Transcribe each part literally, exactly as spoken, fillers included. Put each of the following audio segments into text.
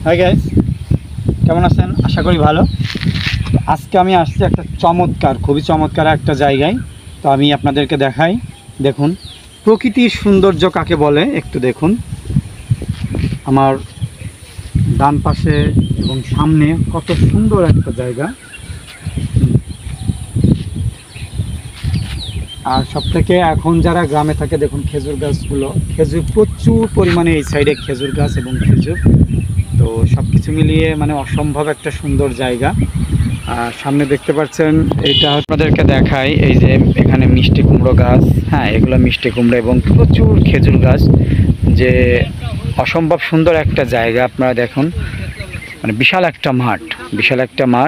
Hi guys, কেমন আছেন? আশা করি ভালো। আজকে আমি আসছি একটা চমৎকার খুবই চমৎকার একটা জায়গায়। তো আমি আপনাদেরকে দেখাই। দেখুন প্রকৃতির সৌন্দর্য কাকে বলে একটু দেখুন। আমার ডান পাশে এবং সামনে কত সুন্দর একটা জায়গা। আর সবথেকে এখন যারা গ্রামে থাকে দেখুন খেজুর গাছগুলো, খেজুর প্রচুর পরিমাণে এই সাইডে খেজুর গাছ এবং খেজুর। তো সব কিছু মিলিয়ে মানে অসম্ভব একটা সুন্দর জায়গা। আর সামনে দেখতে পাচ্ছেন, এটা আপনাদেরকে দেখাই। এই যে এখানে মিষ্টি কুমড়ো গাছ, হ্যাঁ এগুলো মিষ্টি কুমড়ো এবং প্রচুর খেজুর গাছ, যে অসম্ভব সুন্দর একটা জায়গা। আপনারা দেখুন, মানে বিশাল একটা মাঠ, বিশাল একটা মাঠ।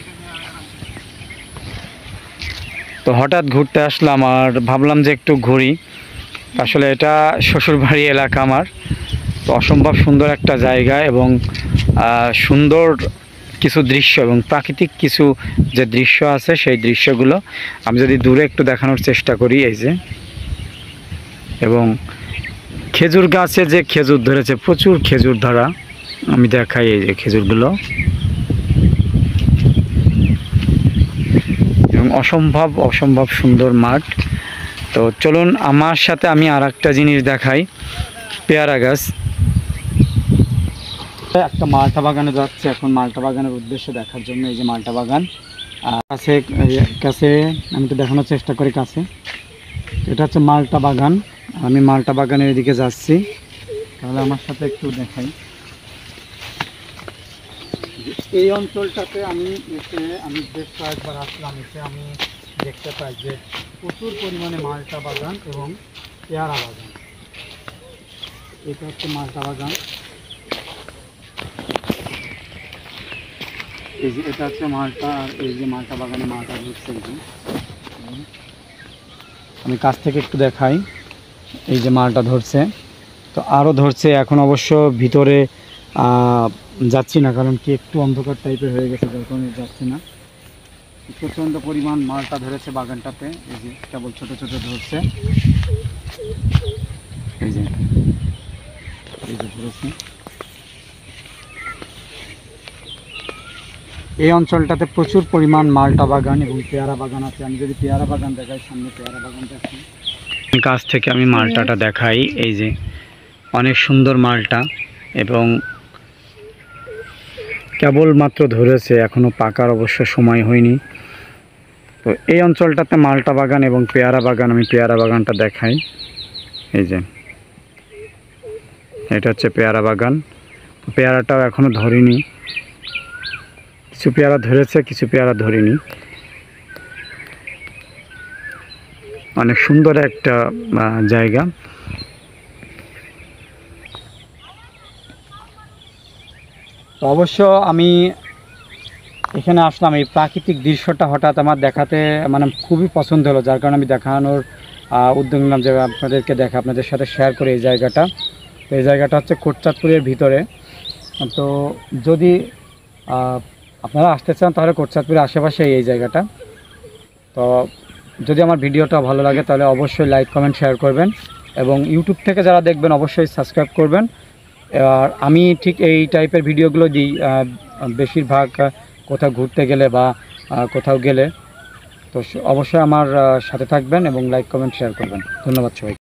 তো হঠাৎ ঘুরতে আসলাম আর ভাবলাম যে একটু ঘুরি। আসলে এটা শ্বশুরবাড়ি এলাকা আমার। তো অসম্ভব সুন্দর একটা জায়গা এবং সুন্দর কিছু দৃশ্য এবং প্রাকৃতিক কিছু যে দৃশ্য আছে সেই দৃশ্যগুলো আমি যদি দূরে একটু দেখানোর চেষ্টা করি। এই যে এবং খেজুর গাছে যে খেজুর ধরেছে, প্রচুর খেজুর ধরা, আমি দেখাই। এই যে খেজুরগুলো এবং অসম্ভব অসম্ভব সুন্দর মাঠ। তো চলুন আমার সাথে আমি আর একটা জিনিস দেখাই, পেয়ারা গাছ। একটা মালটা বাগানে যাচ্ছে এখন, মালটা বাগানের উদ্দেশ্যে দেখার জন্য। এই যে মালটা বাগান কাছে কাছে আমি তো দেখানোর চেষ্টা করি কাছে। এটা হচ্ছে মালটা বাগান, আমি মালটা বাগানের এদিকে যাচ্ছি। তাহলে আমার সাথে একটু দেখাই। এই অঞ্চলটাতে আমি এসে আমি বেশ কয়েকবার আসলাম, এসে আমি দেখতে পাই যে প্রচুর পরিমাণে মালটা বাগান এবং পেয়ারা বাগান। এটা হচ্ছে মালটা বাগান। এই যে এটা হচ্ছে মালটা, আর এই যে মালটা বাগানে মালটা ধরছে। আমি কাছ থেকে একটু দেখাই। এই যে মালটা ধরছে, তো আরও ধরছে। এখন অবশ্য ভিতরে যাচ্ছি না, কারণ কি একটু অন্ধকার টাইপের হয়ে গেছে, যার কারণে যাচ্ছি না। প্রচণ্ড পরিমাণ মালটা ধরেছে বাগানটাতে। এই যে কেবল ছোট ছোট ধরছে, এই যে এই যে ধরেছে। এই অঞ্চলটাতে প্রচুর পরিমাণ মালটা বাগান এবং পেয়ারা বাগান আছে। আমি যদি পেয়ারা বাগান দেখাই, সামনে পেয়ারা বাগান দেখি, কাছ থেকে আমি মালটাটা দেখাই। এই যে অনেক সুন্দর মালটা এবং কেবলমাত্র ধরেছে, এখনও পাকার অবশ্য সময় হয়নি। তো এই অঞ্চলটাতে মালটা বাগান এবং পেয়ারা বাগান, আমি পেয়ারা বাগানটা দেখাই। এই যে এটা হচ্ছে পেয়ারা বাগান। পেয়ারাটাও এখনও ধরিনি, কিছু পেয়ারা ধরেছে, কিছু পেয়ারা ধরিনি। অনেক সুন্দর একটা জায়গা। তো অবশ্য আমি এখানে আসলাম, এই প্রাকৃতিক দৃশ্যটা হঠাৎ আমার দেখাতে মানে খুবই পছন্দ হলো, যার কারণে আমি দেখানোর উদ্যোগ নিলাম যে আপনাদেরকে দেখা, আপনাদের সাথে শেয়ার করে এই জায়গাটা। তো এই জায়গাটা হচ্ছে কোটচাঁদপুরের ভিতরে। তো যদি আপনারা আসতে চান তাহলে কোটচাঁদপুরের আশেপাশে এই জায়গাটা। তো যদি আমার ভিডিওটা ভালো লাগে তাহলে অবশ্যই লাইক কমেন্ট শেয়ার করবেন এবং ইউটিউব থেকে যারা দেখবেন অবশ্যই সাবস্ক্রাইব করবেন। আর আমি ঠিক এই টাইপের ভিডিওগুলো দিই বেশিরভাগ কোথাও ঘুরতে গেলে বা কোথাও গেলে। তো অবশ্যই আমার সাথে থাকবেন এবং লাইক কমেন্ট শেয়ার করবেন। ধন্যবাদ সবাই।